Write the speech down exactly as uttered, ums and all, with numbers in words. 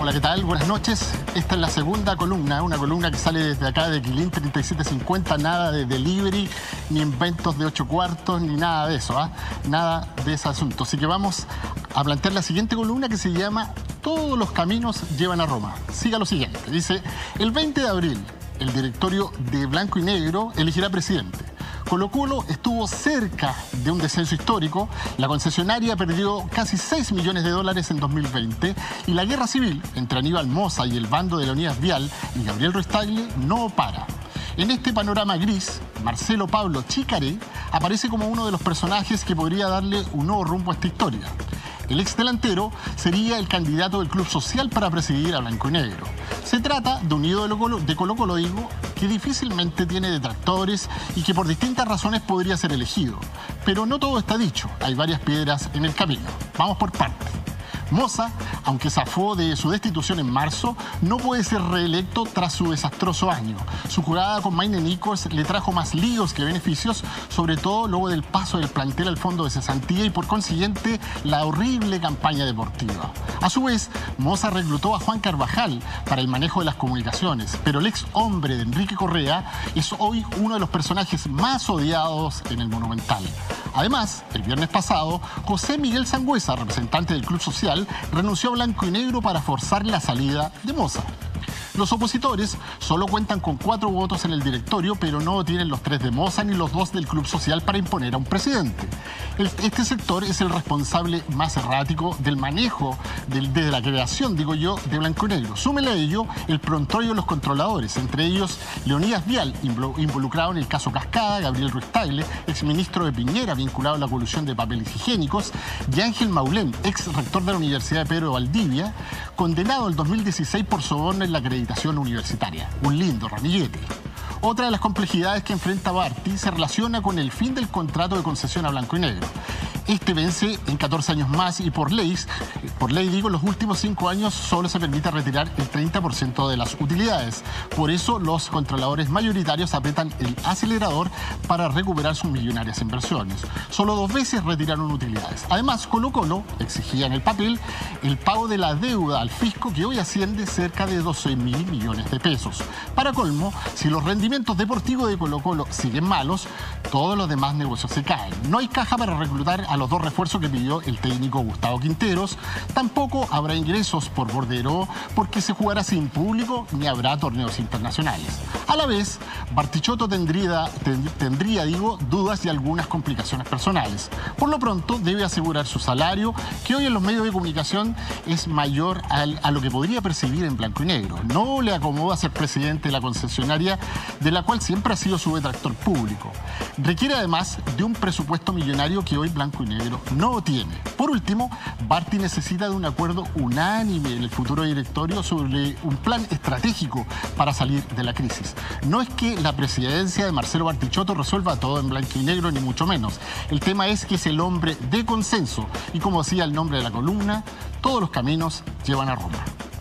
Hola, ¿qué tal? Buenas noches. Esta es la segunda columna, una columna que sale desde acá de Quilín treinta y siete cincuenta, nada de delivery, ni inventos de ocho cuartos, ni nada de eso, ¿ah? Nada de ese asunto. Así que vamos a plantear la siguiente columna que se llama Todos los caminos llevan a Roma. Siga lo siguiente. Dice, el veinte de abril, el directorio de Blanco y Negro elegirá presidente. Colo-Colo estuvo cerca de un descenso histórico, la concesionaria perdió casi seis millones de dólares en dos mil veinte y la guerra civil entre Aníbal Mosa y el bando de Leonidas Vial y Gabriel Ruiz Tagle no para. En este panorama gris, Marcelo Pablo Chicaré aparece como uno de los personajes que podría darle un nuevo rumbo a esta historia. El ex delantero sería el candidato del Club Social para presidir a Blanco y Negro. Se trata de un ídolo de Colo-Colo, digo, que difícilmente tiene detractores y que por distintas razones podría ser elegido. Pero no todo está dicho, hay varias piedras en el camino. Vamos por partes. Mosa, aunque zafó de su destitución en marzo, no puede ser reelecto tras su desastroso año. Su jugada con Maine Nichols le trajo más líos que beneficios, sobre todo luego del paso del plantel al fondo de cesantía y por consiguiente la horrible campaña deportiva. A su vez, Mosa reclutó a Juan Carvajal para el manejo de las comunicaciones, pero el ex hombre de Enrique Correa es hoy uno de los personajes más odiados en el Monumental. Además, el viernes pasado, José Miguel Sangüesa, representante del Club Social, renunció a Blanco y Negro para forzar la salida de Mosa. Los opositores solo cuentan con cuatro votos en el directorio, pero no tienen los tres de Mosa ni los dos del Club Social para imponer a un presidente. El, este sector es el responsable más errático del manejo, del, desde la creación, digo yo, de Blanco y Negro. Súmele a ello el prontuario de los controladores, entre ellos Leonidas Vial, involucrado en el caso Cascada, Gabriel Ruiz Tagle, exministro de Piñera, vinculado a la colusión de papeles higiénicos, y Ángel Maulén, ex rector de la Universidad de Pedro de Valdivia, condenado en dos mil dieciséis por soborno en la acreditación universitaria. Un lindo ramillete. Otra de las complejidades que enfrenta Barty se relaciona con el fin del contrato de concesión a Blanco y Negro. Este vence en catorce años más y por ley, por ley digo, en los últimos cinco años solo se permite retirar el treinta por ciento de las utilidades. Por eso los controladores mayoritarios apretan el acelerador para recuperar sus millonarias inversiones. Solo dos veces retiraron utilidades. Además, Colo-Colo exigía en el papel el pago de la deuda al fisco que hoy asciende cerca de doce mil millones de pesos. Para colmo, si los rendimientos deportivos de Colo-Colo siguen malos, todos los demás negocios se caen. No hay caja para reclutar a los dos refuerzos que pidió el técnico Gustavo Quinteros. Tampoco habrá ingresos por Bordero porque se jugará sin público ni habrá torneos internacionales. A la vez, Bartichotto tendría, tend, tendría digo, dudas y algunas complicaciones personales. Por lo pronto, debe asegurar su salario, que hoy en los medios de comunicación es mayor al, a lo que podría percibir en Blanco y Negro. No le acomoda ser presidente de la concesionaria, de la cual siempre ha sido su detractor público. Requiere además de un presupuesto millonario que hoy Blanco y Negro no tiene. Por último, Barty necesita de un acuerdo unánime en el futuro directorio sobre un plan estratégico para salir de la crisis. No es que la presidencia de Marcelo Bartichotto resuelva todo en Blanco y Negro, ni mucho menos. El tema es que es el hombre de consenso y, como decía el nombre de la columna, todos los caminos llevan a Roma.